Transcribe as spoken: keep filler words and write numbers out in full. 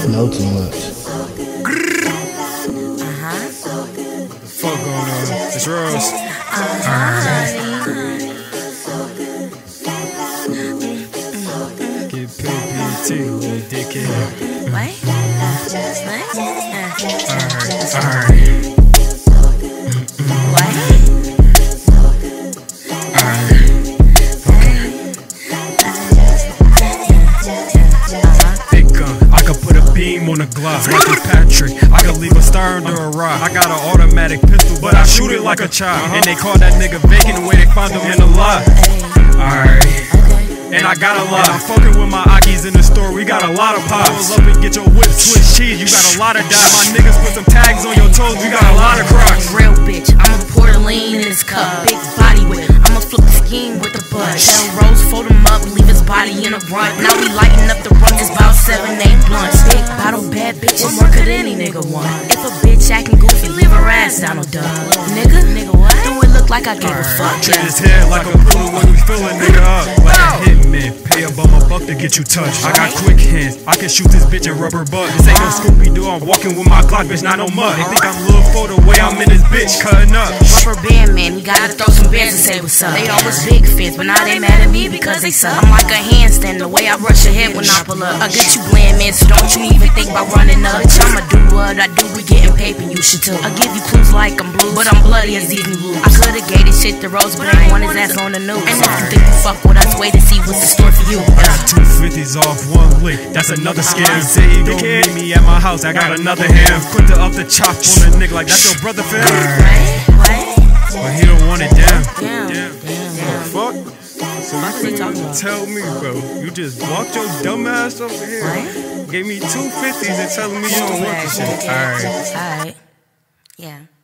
know too much. Uh-huh. Fuck going on? It's Rose. Uh-huh. Alright. Get paid B T, little dickhead. What? What? Alright, alright. What? Alright. Big gun, I could put a beam on a Glock. Michael Patrick, I could leave a star under a rock. I got an automatic pistol, but I shoot it like a child. And they call that nigga vacant the way they found him in the lot. Alright. And I got a lot. I'm fucking with my Akis in the store, we got a lot of pops. Pull up and get your whip, Swiss cheese, you got a lot of dimes. My niggas put some tags on your toes, we got a lot of Crocs. Real bitch, I'ma pour the lean in his cup. Big body whip, I'ma flip the scheme with the bush. Tell Rose, fold him up, leave his body in a runt. Now we lighting up the run, it's about seven, eight blunts. Big bottle, bad bitches, more could any nigga want. If a bitch acting goofy, leave her ass down, no duh. Nigga, nigga what? Do it look like I gave a fuck? Treat his head like a poodle when we fill a nigga up. Like a hitman, pay a bum a buck to get you touched. I got quick hands, I can shoot this bitch and rubber butt. This ain't no Scooby-Doo, I'm walking with my Glock, bitch, not no mud. They think I'm Lil Fo the way I'm in this bitch, cutting up. Rubber band man, he gotta throw some bands and say what's up. They always big fans, but now they mad at me because they suck. I'm like a handstand, the way I rush your head when I pull up. I get you bland man, so don't you even think about running up. Bitch, I'ma do what I do, we getting paper, you should too. I give you clues like I'm blue, but I'm bloody as these blues. I could've gave this shit to Rose, but I ain't want his ass on the news. And if you think you fuck with us, wait to see what's in store for you. I got two fifties off one lick, that's another scam. He say he gon' meet me at my house, I got another ham. Quick to up the chop on a nigga like that's your brother, fam. What? But he don't want it down. Damn. Damn. Damn. Fuck. So What you you talking about? tell me, bro, you just walked your dumb ass over here, What? gave me two fifties and telling me you don't want this shit. Alright. Alright. Yeah.